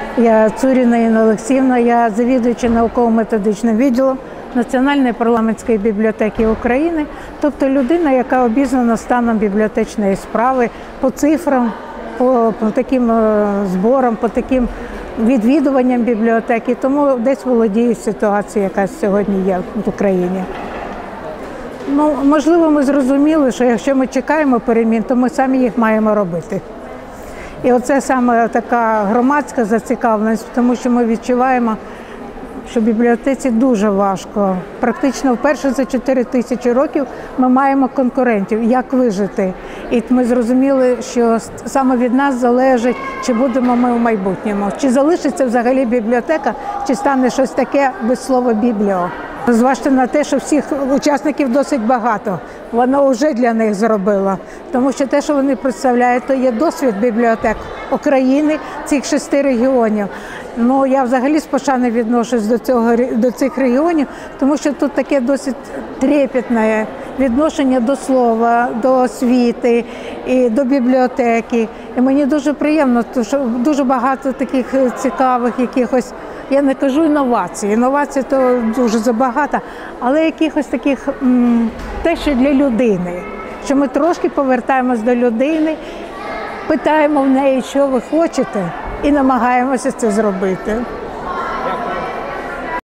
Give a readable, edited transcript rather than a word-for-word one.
Я Цуріна Інна Олексіївна, я завідуюча науково-методичним відділом Національної парламентської бібліотеки України, тобто людина, яка обізнана станом бібліотечної справи по цифрам, по таким зборам, по таким відвідуванням бібліотеки, тому десь володію ситуацією, яка сьогодні є в Україні. Ну, можливо, ми зрозуміли, що якщо ми чекаємо перемін, то ми самі їх маємо робити. І оце саме така громадська зацікавленість, тому що ми відчуваємо, що в бібліотеці дуже важко. Практично вперше за 4000 років ми маємо конкурентів, як вижити. І ми зрозуміли, що саме від нас залежить, чи будемо ми в майбутньому, чи залишиться взагалі бібліотека, чи стане щось таке без слова «бібліо». Зважте на те, що всіх учасників досить багато, воно вже для них зробило. Тому що те, що вони представляють, то є досвід бібліотек України, цих 6 регіонів. Ну, я взагалі з пошаною відношусь до цих регіонів, тому що тут таке досить трепетне відношення до слова, до освіти і до бібліотеки. І мені дуже приємно, тому що дуже багато таких цікавих якихось, я не кажу інновацій, інновацій то дуже забагато, але якихось таких, те, що для людини, що ми трошки повертаємось до людини, питаємо в неї, що ви хочете, і намагаємося це зробити.